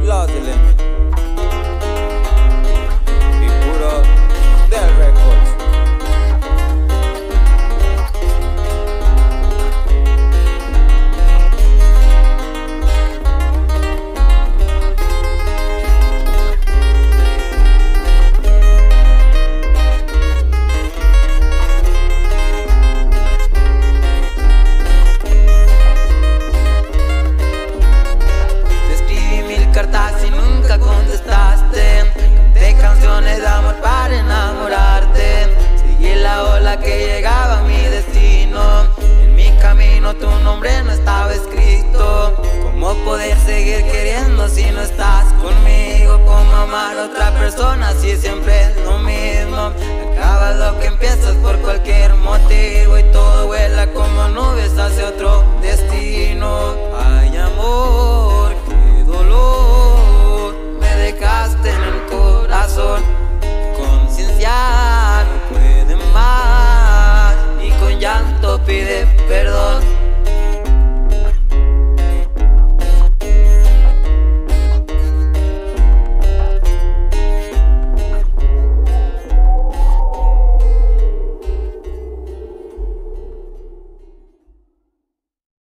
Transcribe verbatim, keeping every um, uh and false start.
Lost the Limit y puro Del Records. Y nunca contestaste. Canté canciones de amor para enamorarte. Seguí la ola que llegaba a mi destino. En mi camino tu nombre no estaba escrito. ¿Cómo poder seguir queriendo si no estás conmigo? ¿Cómo amar a otra persona si siempre es lo mismo? Acabas lo que empiezas por cualquier motivo y todo vuela como nubes hacia otro destino. Ay,